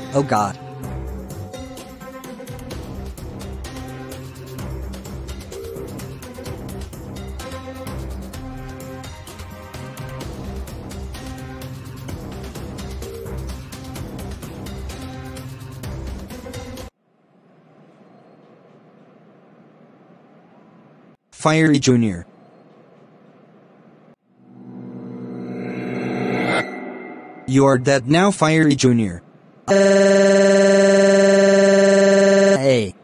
Oh God. Fiery Jr. You are dead now, Fiery Jr. Hey.